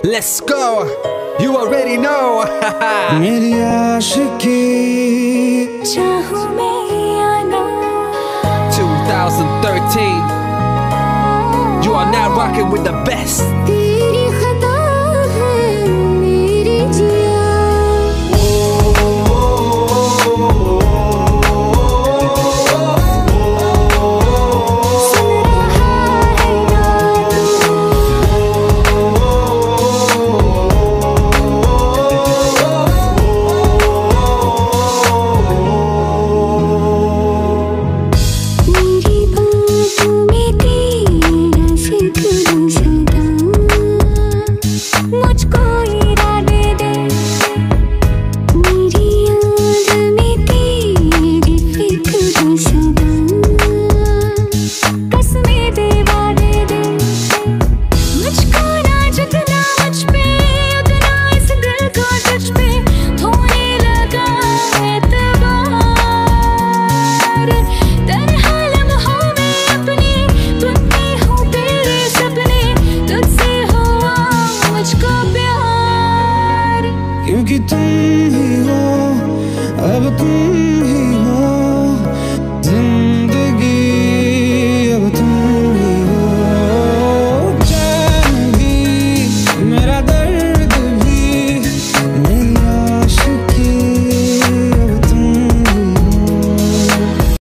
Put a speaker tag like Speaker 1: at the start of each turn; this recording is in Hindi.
Speaker 1: Let's go, you already know.
Speaker 2: मेरी आशिकी
Speaker 3: चाहूं मैं या ना
Speaker 1: 2013, you are now rocking with the best.
Speaker 3: तेरी खता है मेरी जिया
Speaker 2: क्योंकि तुम ही हो, अब तुम ही